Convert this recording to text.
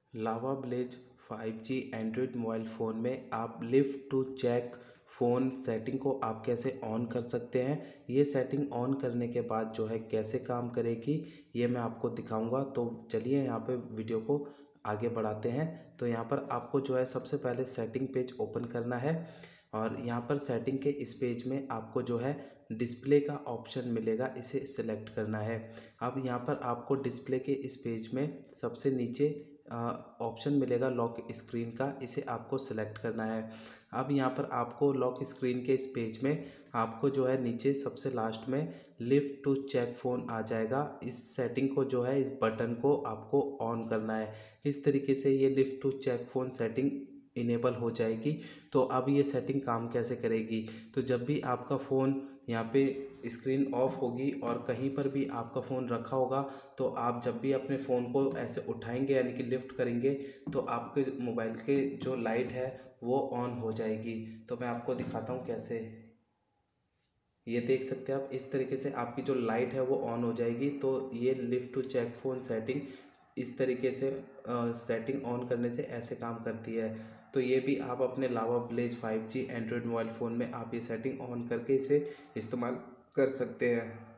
लावा Blaze 5G Android mobile phone में आप lift to check phone setting को आप कैसे ऑन कर सकते हैं। ये सेटिंग ऑन करने के बाद जो है कैसे काम करेगी ये मैं आपको दिखाऊंगा। तो चलिए यहाँ पे वीडियो को आगे बढ़ाते हैं। तो यहाँ पर आपको जो है सबसे पहले सेटिंग पेज ओपन करना है और यहाँ पर सेटिंग के इस पेज में आपको जो है डिस्प्ले का ऑप्शन मिलेगा, इसे सिलेक्ट करना है। अब यहाँ पर आपको डिस्प्ले के इस पेज में सबसे नीचे ऑप्शन मिलेगा लॉक स्क्रीन का, इसे आपको सिलेक्ट करना है। अब यहाँ पर आपको लॉक स्क्रीन के इस पेज में आपको जो है नीचे सबसे लास्ट में लिफ्ट टू चेक फ़ोन आ जाएगा। इस सेटिंग को जो है इस बटन को आपको ऑन करना है। इस तरीके से ये lift to check phone setting enable हो जाएगी। तो अब ये सेटिंग काम कैसे करेगी, तो जब भी आपका फ़ोन यहाँ पे स्क्रीन ऑफ होगी और कहीं पर भी आपका फ़ोन रखा होगा तो आप जब भी अपने फ़ोन को ऐसे उठाएंगे यानी कि लिफ्ट करेंगे तो आपके मोबाइल के जो लाइट है वो ऑन हो जाएगी। तो मैं आपको दिखाता हूँ कैसे। ये देख सकते हैं आप, इस तरीके से आपकी जो लाइट है वो ऑन हो जाएगी। तो ये lift to check phone setting इस तरीके से सेटिंग ऑन करने से ऐसे काम करती है। तो ये भी आप अपने Lava Blaze 5G Android mobile phone में आप ये सेटिंग ऑन करके इसे इस्तेमाल कर सकते हैं।